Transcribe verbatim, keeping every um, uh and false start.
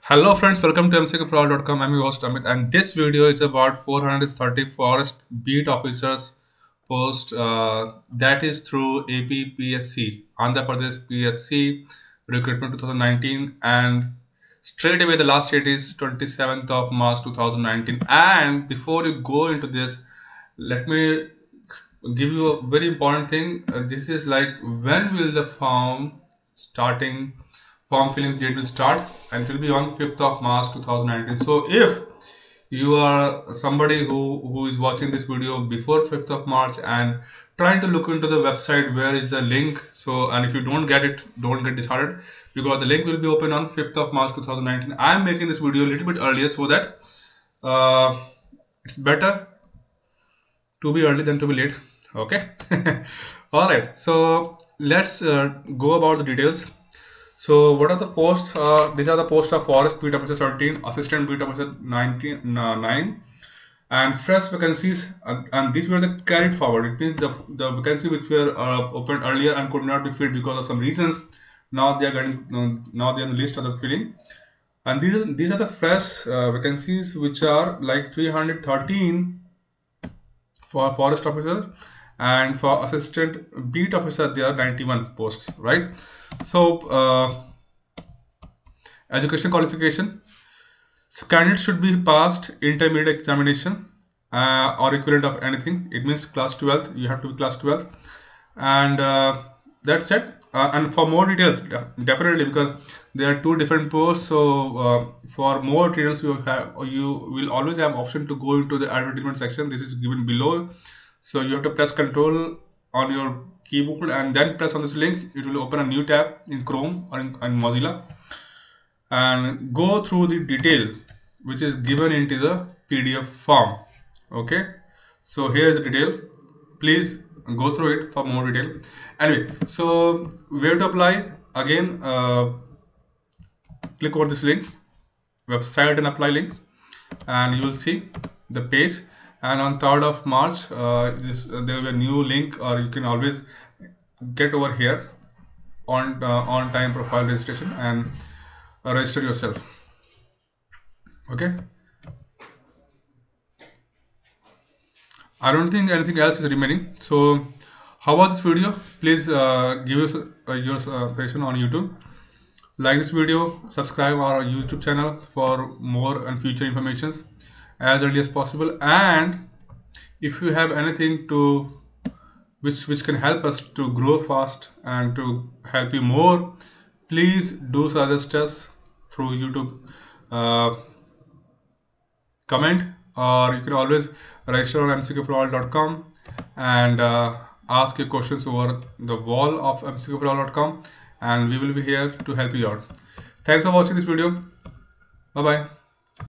Hello friends, welcome to M C Q for all dot com. I'm your host Amit, and this video is about four hundred thirty forest beat officers post uh, that is through A P P S C, Andhra Pradesh P S C Recruitment twenty nineteen, and straight away the last date is twenty-seventh of March two thousand nineteen. And before you go into this, let me give you a very important thing. Uh, this is like, when will the form starting form filling date will start, and it will be on fifth of March two thousand nineteen. So if you are somebody who who is watching this video before fifth of March and trying to look into the website where is the link, so and if you don't get it, don't get disheartened, because the link will be open on fifth of March two thousand nineteen. I am making this video a little bit earlier so that uh, it's better to be early than to be late. Okay. All right, so let's uh, go about the details. So what are the posts? Uh, these are the posts of Forest Beat Officer thirteen, Assistant Beat Officer nineteen, uh, nine, and fresh vacancies. Uh, and these were the carried forward. It means the the vacancy which were uh, opened earlier and could not be filled because of some reasons. Now they are getting uh, now they are on the list of the filling. And these are, these are the fresh uh, vacancies, which are like three hundred thirteen for Forest Officer, and for Assistant Beat Officer there are ninety-one posts, right? So uh, education qualification, so candidates should be passed intermediate examination uh, or equivalent of anything. It means class twelfth, you have to be class twelfth, and uh, that's it. Uh, and for more details, definitely, because there are two different posts, so uh, for more details you have you will always have option to go into the advertisement section. This is given below, so you have to press control on your keyboard and then press on this link. It will open a new tab in Chrome or in, in Mozilla, and go through the detail which is given into the P D F form. Okay, so here is the detail. Please go through it for more detail. Anyway, so where to apply? Again, uh, click over this link, website and apply link, and you will see the page. And on third of March, uh, this, uh, there will be a new link, or you can always get over here on uh, on time profile registration and uh, register yourself. Okay, I don't think anything else is remaining. So how about this video? Please uh, give us uh, your uh, suggestion on YouTube. Like this video, subscribe our YouTube channel for more and future information as early as possible. And if you have anything to which which can help us to grow fast and to help you more, please do suggest us through YouTube uh, comment, or you can always register on M C Q for all dot com and uh, ask your questions over the wall of M C Q for all dot com, and we will be here to help you out. Thanks for watching this video. Bye bye.